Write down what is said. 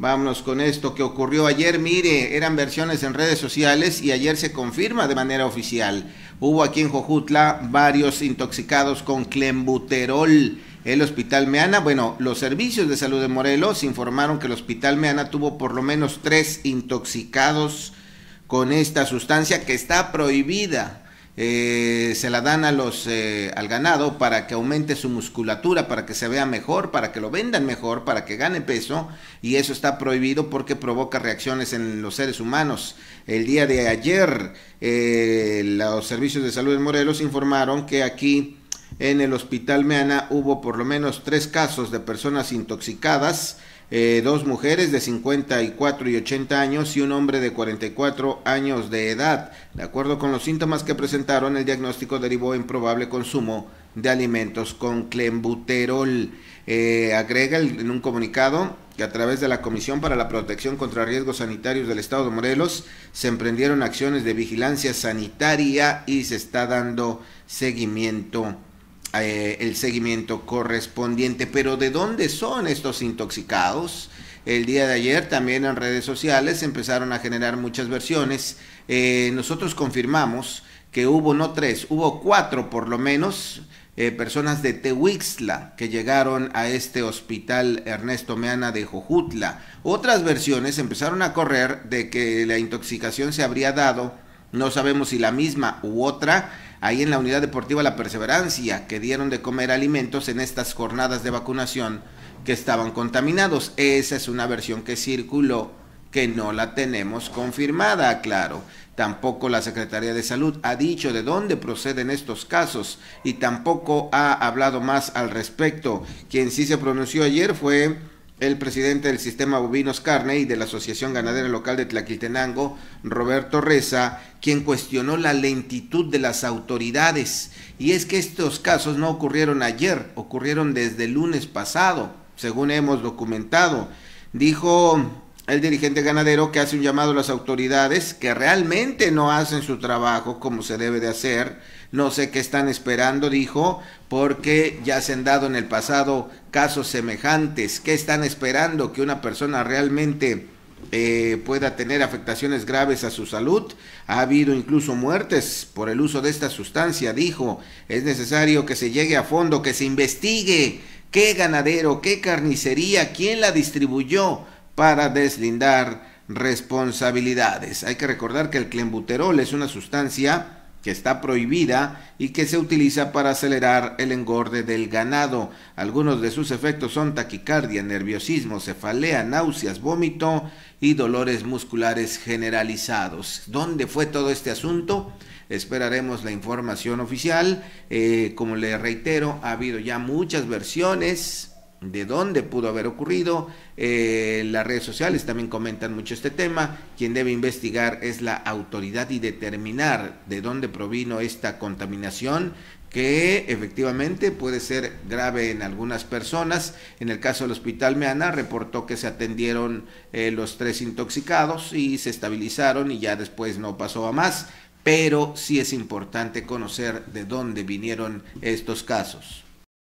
Vámonos con esto que ocurrió ayer. Mire, eran versiones en redes sociales y ayer se confirma de manera oficial. Hubo aquí en Jojutla varios intoxicados con clenbuterol. El Hospital Meana, bueno, los servicios de salud de Morelos informaron que el Hospital Meana tuvo por lo menos 3 intoxicados con esta sustancia que está prohibida. Se la dan al ganado para que aumente su musculatura, para que se vea mejor, para que lo vendan mejor, para que gane peso, y eso está prohibido porque provoca reacciones en los seres humanos. El día de ayer los servicios de salud de Morelos informaron que aquí en el Hospital Meana hubo por lo menos 3 casos de personas intoxicadas, 2 mujeres de 54 y 80 años y un hombre de 44 años de edad. De acuerdo con los síntomas que presentaron, el diagnóstico derivó en probable consumo de alimentos con clenbuterol. Agrega en un comunicado que a través de la Comisión para la Protección contra Riesgos Sanitarios del Estado de Morelos se emprendieron acciones de vigilancia sanitaria y se está dando seguimiento, el seguimiento correspondiente. Pero ¿de dónde son estos intoxicados? El día de ayer también en redes sociales empezaron a generar muchas versiones. Nosotros confirmamos que hubo no 3, hubo 4 por lo menos personas de Tehuixtla que llegaron a este Hospital Ernesto Meana de Jojutla. Otras versiones empezaron a correr de que la intoxicación se habría dado, no sabemos si la misma u otra, ahí en la Unidad Deportiva La Perseverancia, que dieron de comer alimentos en estas jornadas de vacunación que estaban contaminados. Esa es una versión que circuló, que no la tenemos confirmada, claro. Tampoco la Secretaría de Salud ha dicho de dónde proceden estos casos y tampoco ha hablado más al respecto. Quien sí se pronunció ayer fue el presidente del Sistema Bovinos Carne y de la Asociación Ganadera Local de Tlaquiltenango, Roberto Reza, quien cuestionó la lentitud de las autoridades. Y es que estos casos no ocurrieron ayer, ocurrieron desde el lunes pasado, según hemos documentado. Dijo el dirigente ganadero que hace un llamado a las autoridades que realmente no hacen su trabajo como se debe de hacer. No sé qué están esperando, dijo, porque ya se han dado en el pasado casos semejantes. ¿Qué están esperando? ¿Que una persona realmente pueda tener afectaciones graves a su salud? Ha habido incluso muertes por el uso de esta sustancia, dijo. Es necesario que se llegue a fondo, que se investigue qué ganadero, qué carnicería, quién la distribuyó, para deslindar responsabilidades. Hay que recordar que el clenbuterol es una sustancia que está prohibida y que se utiliza para acelerar el engorde del ganado. Algunos de sus efectos son taquicardia, nerviosismo, cefalea, náuseas, vómito y dolores musculares generalizados. ¿Dónde fue todo este asunto? Esperaremos la información oficial. Como le reitero, ha habido ya muchas versiones de dónde pudo haber ocurrido. Las redes sociales también comentan mucho este tema. Quien debe investigar es la autoridad y determinar de dónde provino esta contaminación, que efectivamente puede ser grave en algunas personas. En el caso del Hospital Meana reportó que se atendieron los 3 intoxicados y se estabilizaron y ya después no pasó a más, pero sí es importante conocer de dónde vinieron estos casos.